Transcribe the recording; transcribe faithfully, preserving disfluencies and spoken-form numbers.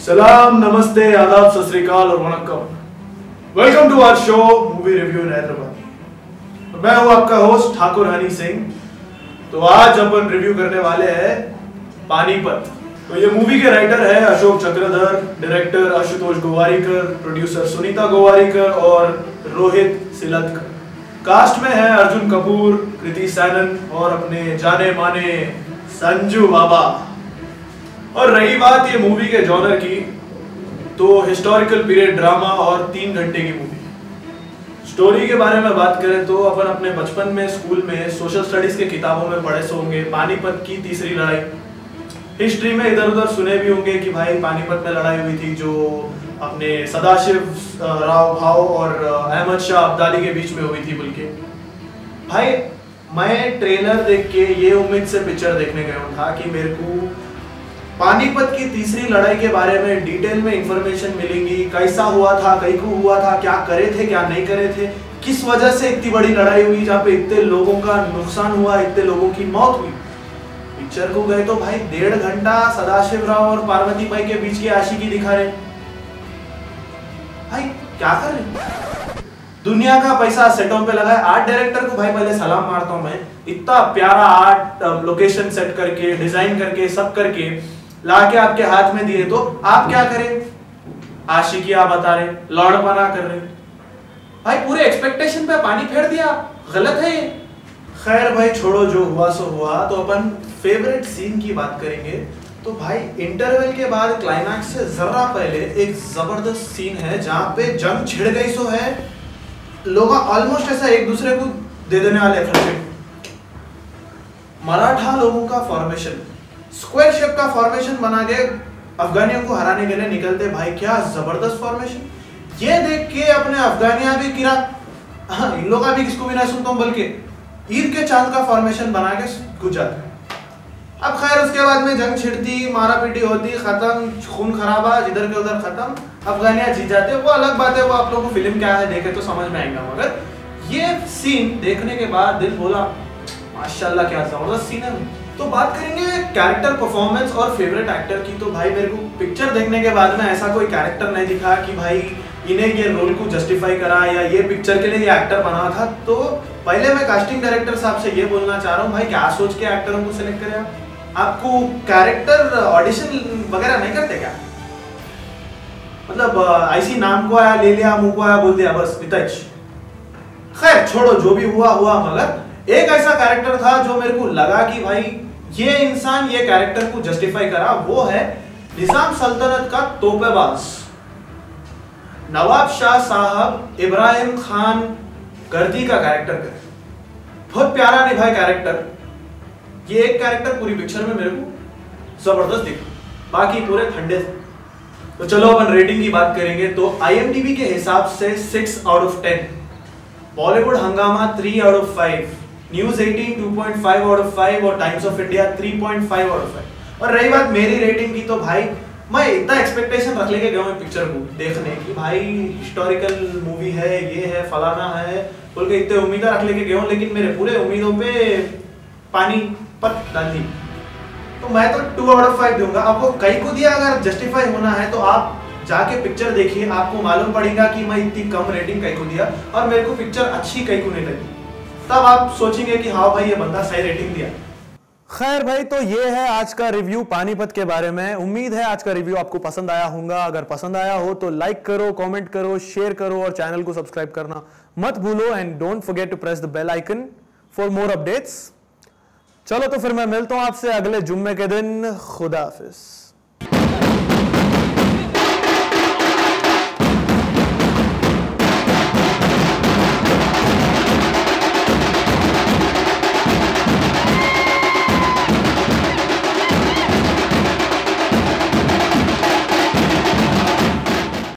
सलाम, नमस्ते, आदाब, सत श्री अकाल और वनक्कम। Welcome to our show movie review in Hyderabad. मैं हूं आपका होस्ट ठाकुर हनी सिंह। तो आज अपन रिव्यू करने वाले हैं पानीपत। तो ये मूवी के राइटर है अशोक चक्रधर, डायरेक्टर आशुतोष गोवारीकर, प्रोड्यूसर सुनीता गोवारीकर और रोहित सिलतकर। कास्ट में है अर्जुन कपूर, कृति सैनन और अपने जाने माने संजू बाबा। और रही बात ये मूवी के जॉनर की, तो हिस्टोरिकल पीरियड ड्रामा और तीन घंटे की मूवी। स्टोरी के बारे में बात करें तो अपन अपने बचपन में स्कूल में सोशल स्टडीज के किताबों में पढ़े से होंगे पानीपत की तीसरी लड़ाई। हिस्ट्री में इधर उधर सुने भी होंगे कि भाई पानीपत में लड़ाई हुई थी जो अपने सदाशिव राव भाव और अहमद शाह अब्दाली के बीच में हुई थी। बल्कि भाई मैं ट्रेलर देख के ये उम्मीद से पिक्चर देखने गया था कि मेरे को पानीपत की तीसरी लड़ाई के बारे में डिटेल में इंफॉर्मेशन मिलेंगी, कैसा हुआ था, कई को हुआ था, क्या करे थे, क्या नहीं करे थे, किस वजह से इतनी बड़ी लड़ाई हुई जहाँ पे इतने लोगों का नुकसान हुआ, इतने लोगों की मौत हुई। पिक्चर को गए तो भाई डेढ़ घंटा सदाशिव राव और पार्वती बाई के बीच की आशिकी दिखा रहे। भाई क्या कर रहे, दुनिया का पैसा सेटों पे लगा है। आर्ट डायरेक्टर को भाई पहले सलाम मारता हूँ मैं, इतना प्यारा आर्ट लोकेशन सेट करके, डिजाइन करके, सब करके लाके आपके हाथ में दिए तो आप क्या करें, आशिकियां बता रहे, लौड़पना कर रहे। भाई पूरे एक्सपेक्टेशन पे पानी फेर दिया, गलत है ये। खैर भाई छोड़ो, जो हुआ सो हुआ। तो अपन फेवरेट सीन की बात करेंगे। तो भाई इंटरवल के बाद क्लाइमैक्स से जरा पहले एक जबरदस्त सीन है जहां पे जंग छिड़ गई सो है, लोग ऑलमोस्ट ऐसा एक दूसरे को दे देने वाले खर्चे। मराठा लोगों का फॉर्मेशन स्क्वायर शेप का फॉर्मेशन बना के अफगानियों को हराने के लिए निकलते। भाई क्या जबरदस्त फॉर्मेशन, ये देख के अपने अफगानिया भी गिरा। हाँ, इन लोगों का भी किसको भी नहीं सुनता हूं, बल्कि ईद के चांद का फॉर्मेशन बना के घुस जाते। अब खैर उसके बाद में जंग छिड़ती, मारा पीटी होती, खत्म, खून खराबा जिधर के उधर खत्म, अफगानिया जीत जाते। वो अलग बात है, वो आप लोगों को फिल्म क्या है देखे तो समझ में आएगा। मगर ये सीन देखने के बाद दिल बोला माशाल्लाह क्या जबरदस्त सीन है। तो बात करेंगे कैरेक्टर परफॉर्मेंस और फेवरेट एक्टर की। तो भाई मेरे को पिक्चर देखने के बाद में ऐसा कोई कैरेक्टर नहीं दिखा कि भाई इन्हें ये रोल को जस्टिफाई करा या ये पिक्चर के लिए ये एक्टर बना था। तो पहले मैं कास्टिंग डायरेक्टर साहब से ये बोलना चाह रहा हूँ, भाई क्या सोच के एक्टरों को सिलेक्ट करें? आपको कैरेक्टर ऑडिशन वगैरह नहीं करते क्या? मतलब ऐसी नाम को आया ले लिया, मुंह को आया बोल दिया, बस इतना। खैर छोड़ो, जो भी हुआ हुआ। मगर एक ऐसा कैरेक्टर था जो मेरे को लगा कि भाई ये इंसान ये कैरेक्टर को जस्टिफाई करा, वो है निजाम सल्तनत का तोपेबाज नवाब शाह साहब इब्राहिम खान गर्दी का कैरेक्टर करे। बहुत प्यारा निभाए कैरेक्टर। ये एक कैरेक्टर पूरी पिक्चर में मेरे को जबरदस्त दिखा, बाकी पूरे ठंडे थे। तो चलो अपन रेटिंग की बात करेंगे। तो आईएमडीबी के हिसाब से six out of ten, Bollywood Hungama three out of five, News Eighteen two point five out of five और Times of India three point five out of five. और रही बात मेरी रेटिंग की, तो भाई मैं इतना एक्सपेक्टेशन रख लेके गया हूं पिक्चर को देखने की, भाई हिस्टोरिकल मूवी है, ये है, फलाना है, बोल के इतने उम्मीदें रख लेके गया हूं। लेकिन मेरे पूरे उम्मीदों पे पानी पत डाल दी। तो मैं तो टू आउट ऑफ फाइव दूंगा। आपको कई को दिया, अगर जस्टिफाई होना है तो आप जाके पिक्चर देखिए, आपको मालूम पड़ेगा कि मैं इतनी कम रेटिंग कई को दिया और मेरे को पिक्चर अच्छी कई को नहीं लगी। तब आप सोचेंगे कि हाँ भाई ये बंदा सही रेटिंग दिया। खैर भाई, तो ये है आज का रिव्यू पानीपत के बारे में। उम्मीद है आज का रिव्यू आपको पसंद आया होगा। अगर पसंद आया हो तो लाइक करो, कमेंट करो, शेयर करो और चैनल को सब्सक्राइब करना मत भूलो। And don't forget to press the bell icon for more updates. चलो तो फिर मैं मिलता हूं आपसे अगले जुम्मे के दिन। खुदा हाफिज।